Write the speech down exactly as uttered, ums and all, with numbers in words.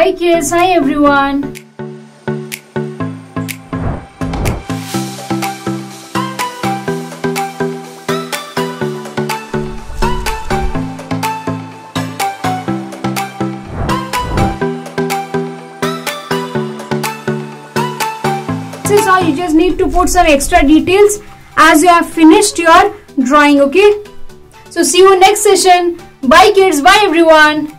Bye kids. Hi everyone. This is how you just need to put some extra details as you have finished your drawing. Okay, so see you next session. Bye kids. Bye everyone.